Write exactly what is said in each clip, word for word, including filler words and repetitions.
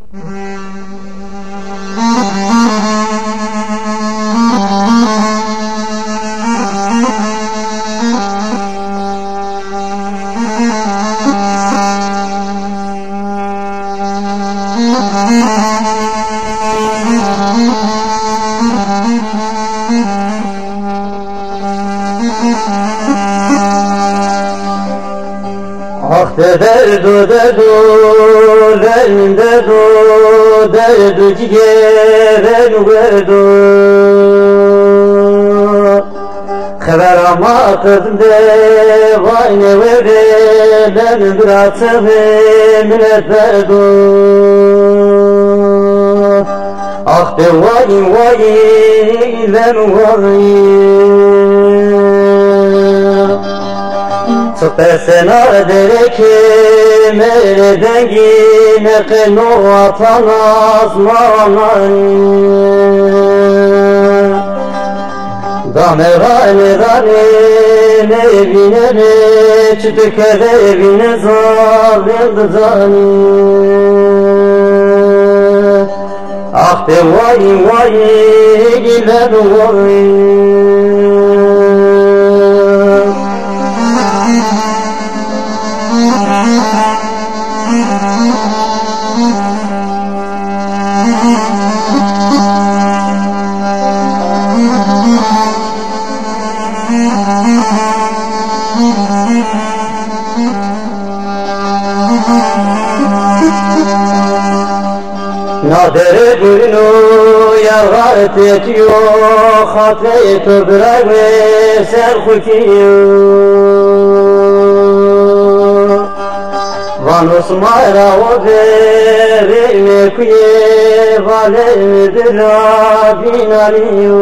Ah de derdu derdu dermin derdu derdu ciğeren verdu Haber ama kızım de vay ne verdi ben bıraksın millet verdu Ah de vay vay ben vay Sıkesena dereki mere dengine keno atanas manani Dame gane dane ne bine ne çıtıke de bine zar yıldızani Ah de vay vay gilen vay Nadere gülünü yargat etiyor Hatve tobrak ve serhukiyor Van Osman'a o verme kuye Valem Rabbin aliyor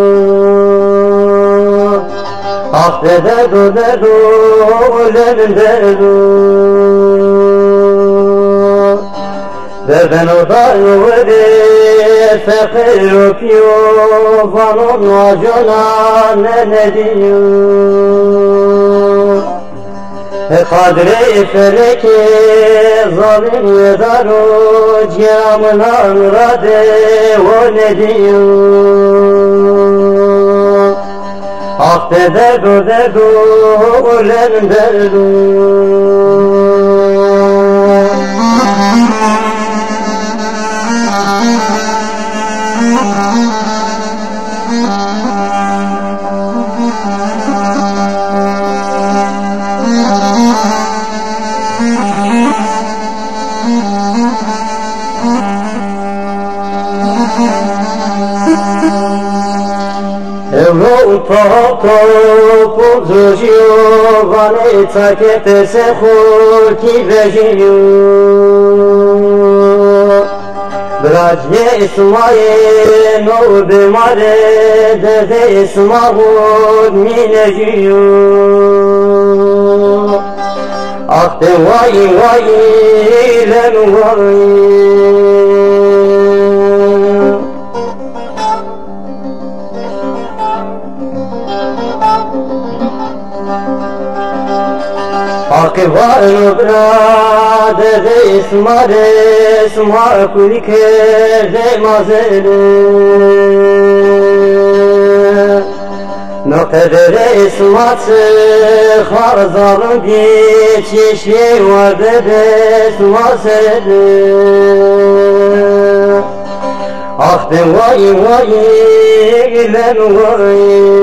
Ah de derdu derdu Ölem derdu Ben odan veri fakir okuyor Vanın acına ne ne diyor Kadri feleki zalim ve daru Ciyamına murade o ne diyor Ah de derdu derdu ulen derdu Europa topu zujiu vaneca che te se hulki vejiu Brajne ismaye no bimare de de ismahud minejiu Ah de vay vay len vay Akıvar brade de ismare isma kulike de mazere Noktere ismatı harzalın geçişi var de ismasere Ah de vay vay ilen vay